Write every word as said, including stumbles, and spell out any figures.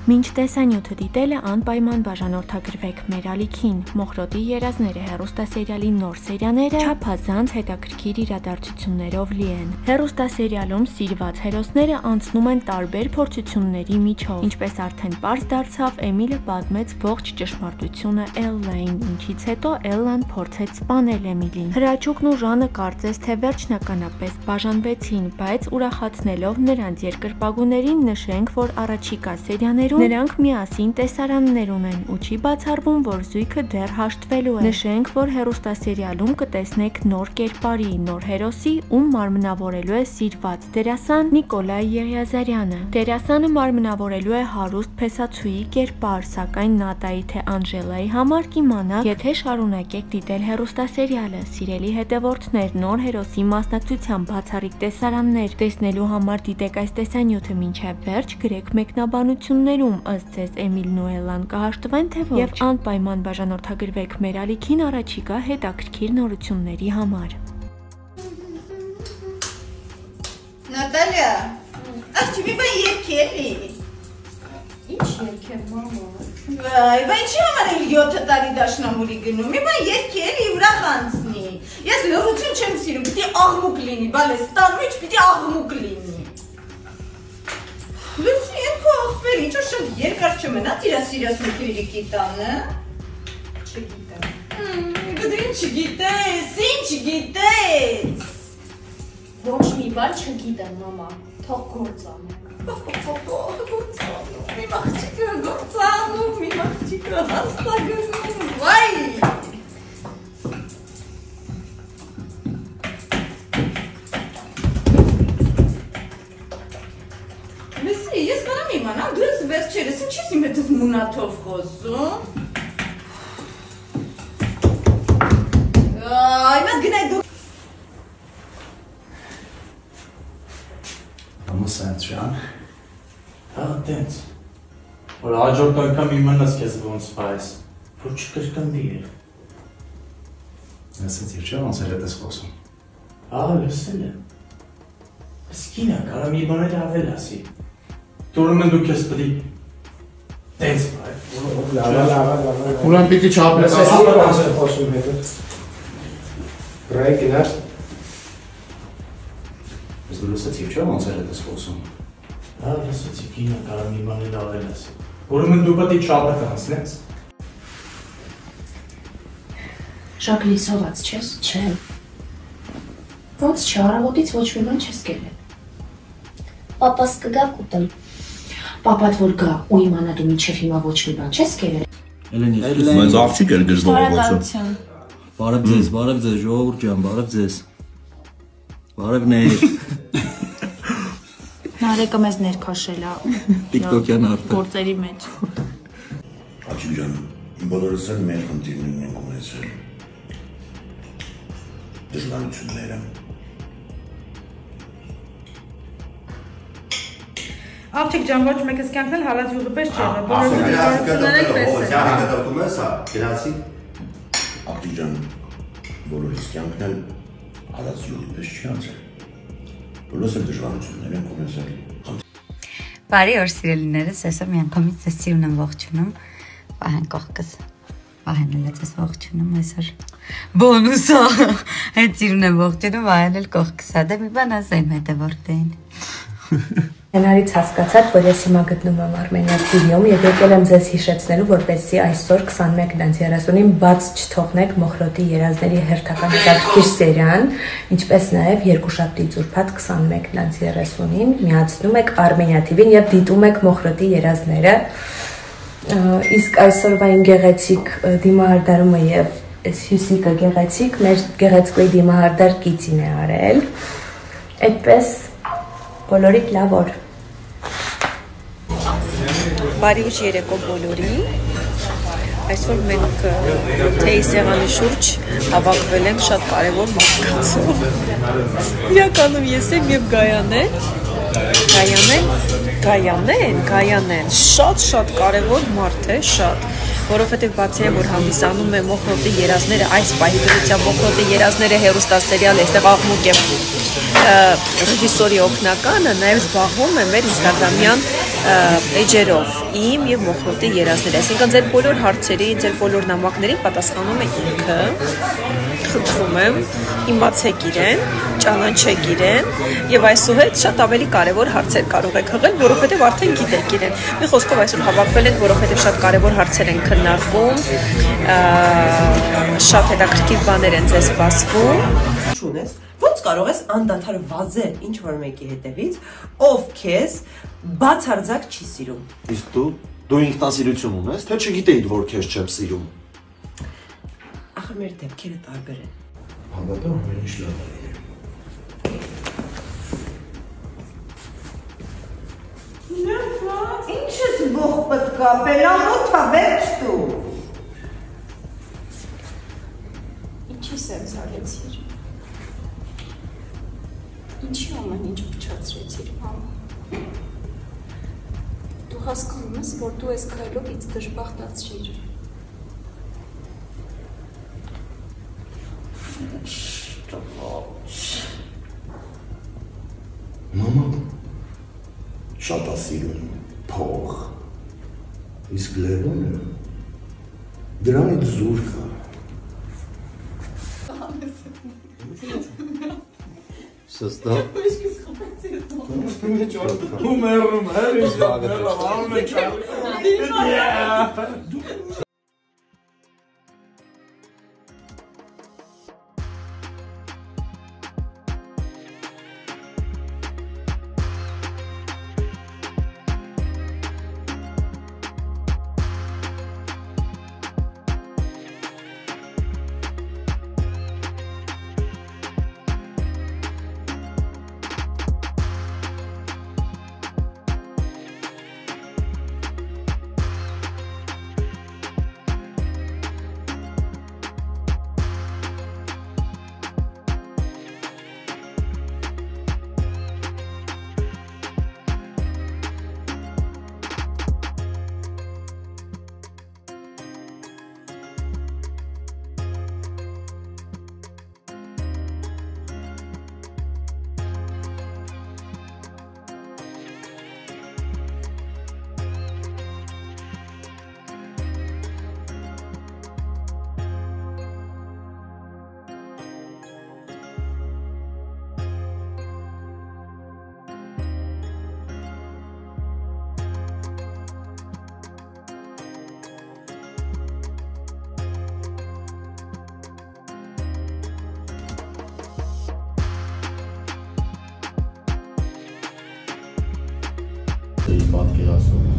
Մինչ տեսանյութը դիտելը անպայման բաժանորդագրվեք մեր ալիքին։ Մոխրոտի երազները հեռուստասերիալի նոր սերիաները չափազանց հետաքրքիր իրադարձություններով լի են։ Հեռուստասերիալում սիրված հերոսները անցնում են տարբեր փորձությունների միջով։ Ինչպես արդեն պարզ դարձավ, Էմիլը պատմեց ողջ ճշմարտությունը Էլլային, ինչից հետո Էլլան փորձեց սպանել Էմիլին։ Հրաչուկն ու Ժանը կարծես թե վերջնականապես բաժանվեցին, բայց ուրախացնելով նրանց երկրպագուներին նշենք, որ առաջիկա սերիաներում նրանք միասին տեսարաններ ունեն ու չի բացառվում, որ զույգը դեռ հաշտվելու է։ Նշենք, որ հեռուստասերիալում կտեսնեք նոր կերպարի, նոր հերոսի, ում մարմնավորելու է սիրված դերասան Նիկոլայ Եղիազարյանը։ Դերասանը մարմնավորելու է հարուստ փեսացուի կերպար, սակայն Նատայի թե Անժելայի համար կիմանաք, եթե շարունակեք դիտել հեռուստասերիալը։ Սիրելի հետևորդներ, նոր հերոսի մասնակցությամբ բացառիկ տեսարաններ տեսնելու համար դիտեք այս տեսանյութը մինչև վերջ, գրեք մեկնաբանություններում ըստ ձեզ Էմիլն ու Էլլան կհաշտվեն թե ոչ, եւ անպայման բաժանորդագրվեք մեր ալիքին առաջիկա հետաքրքիր նորությունների համար։ Նատալիա, աղջի մի բան երգելի։ Ինչ երգեմ, մամա։ Վայ, վայ, ինչի համար էլ յոթ տարի դաշնամուրի գնում, մի բան երգելի, ուրախ անցնի։ Ես լռություն չեմ սիրում, պիտի աղմուկ լինի, բալես, տարմիջ պիտի աղմուկ լինի։ Լույսի ենքո աղբեր, ինչ որ շատ երկար չմնաց իրա սիրասուն քիրիկի տանը։ Չգիտեմ։ Գդր ինչ գիտես, ինչ գիտես։ Ոչ մի բան չգիտեմ, մամա, թող գործ անենք։ Գործանում, մի մաղջիկը գործանում, մի մաղջիկը հաստագնում, վայ։ Լսի, ես կանամ իմանամ, դու ես վերջերս, ինչ ես իմ հետ ես մունաթով խոսում։ Այ, մատ գնայ դու։ Ամուսանց Ժան, հա տենց, որ հաջորդ անգամ իմանաս քեզ ոնց պայս, որ չկրկնվի է։ Լսեցիր չէ, ոնց էր հետես խոսում։ Հա, լսել եմ։ Ես կինա, կարամ մի բաներ ավել ասի։ Տորում են դու քեզ պտի տենց պայ։ Լավա, լավա, լավա։ Ուրան պիտի չապրես ասի ոնց էր խոսում հետը։ Գրայ գնաց։ Ես դու լսեցիր չէ, ոնց էր հետես խոսում։ Հա, լսեցի կինա, կարամ մի բաներ ավել ասի։ Ուրում են դու պտի չապրես անցնես։ Շակ լիսոված չես, չէ։ Ոնց չէ, առավոտից ոչ մի բան չես կերել։ Պապաս կգա կուտեմ։ Պապատ որ գա ու իմանա դու մինչև հիմա ոչ մի բան չես կերել։ Էլենի, Բայց աղջիկ էր գժվող ոցը։ բարև ձեզ, բարև ձեզ, ժողովուրդ ջան, բարև ձեզ։ Բարևներ։ Նարեկը մեզ ներքաշել է TikTok-յան արդեն։ գործերի մեջ։ Աղջիկ ջան, բոլորս էլ մեր խնդիրներն ենք ունեցել։ Դժվարությունները։ Աղջիկ ջան, ոչ մեկս կյանքն էլ հալած յուղի պես չէ, բոլորս դժվարություններ ենք տեսել։ Ահա, հա, գնացի։ Աղջիկ ջան, բոլորիս կյանքն էլ հալած յուղի պես չի անցել։ Բոլորս էլ դժվարություններ ենք ունեցել։ Բարի օր սիրելիներս, այսօր մի անգամից ձեզ սիրուն եմ ողջունում, Վահեն կողքս, Վահեն էլ է ձեզ ողջունում այսօր, բոնուս է, հետ սիրուն եմ ողջունում, Վահեն էլ կողքս է, դե մի բան ասեմ հետևորդներին։ Հենարից հասկացաք, որ ես հիմա գտնում եմ Արմենիա թի վի-ում եւ եկել եմ ձեզ հիշեցնելու, որպեսզի այսօր քսանմեկ երեսունին բաց չթողնեք Մոխրոտի երազների հերթական հետաքրքիր սերիան, ինչպես նաեւ երկուշաբթի ծուրփաթ քսանմեկ երեսունին միացնում եք Արմենիա թի վի-ին եւ դիտում եք Մոխրոտի երազները։ Իսկ այսօրվա իմ գեղեցիկ դիմահարդարումը եւ այս հյուսիկը գեղեցիկ մեր գեղեցկուի դիմահարդար Կիցին է արել։ Այդպես բոլորիդ լավ օր։ Բարի ուշ երեկո բոլորին, այսօր մենք թեյի սեղանի շուրջ հավաքվել ենք շատ կարևոր մարդկանցով, իրականում ես եմ և Գայանեն, Գայանեն, Գայանեն, Գայանեն, շատ-շատ կարևոր մարդ է, շատ, որովհետև բացի այն, որ հանդիսանում է Մոխրոտի երազները, այս պահի դրությամբ Մոխրոտի երազները հեռուստասերիալ, այստեղ աղմուկ է ռեժիսորի օգնականը, նաև զբաղվում է մեր ինստագրամյան էջերով իմ եւ Մոխրոտի երազները, այսինքն ձեր բոլոր հարցերի, ձեր բոլոր նամակների պատասխանում է ինքը։ Խնդրում եմ, իմացեք իրեն, ճանաչեք իրեն եւ այսուհետ շատ ավելի կարեւոր հարցեր կարող եք հղել, որովհետեւ արդեն գիտեք իրեն։ Մի խոսքով այսօր հավաքվել ենք, որովհետեւ շատ կարեւոր հարցեր են քննարկվում, շատ հետաքրքիր բաներ են ձեզ սպասվում։ Չունես, ո՞նց կարող ես անդադար վազել ինչ որ մեկի հետևից, ով քեզ բացարձակ չի սիրում։ Իսկ դու, դու ինքնասիրություն ունես, թե չգիտեիր, որ քեզ չեմ սիրում։ Ախր մեր դեպքերը տարբեր են։ Հավատա ամեն ինչ լավ է։ Ինչ ես ողջ պետք է պելամոթա վերջ դու։ Ինչի սենց արեցիր։ Ինչի ամեն ինչ փչացրեցիր, մամա։ Դու հասկանում ես, որ դու ես քայլով ինձ դժբախտացրիր։ Մամա շատ է սիրում փող, իսկ Լևոնը դրանից զուր կա։ Սստավ։ Ու մերում, հեր ինչ մերում, անում է չար։ Պատկերացնում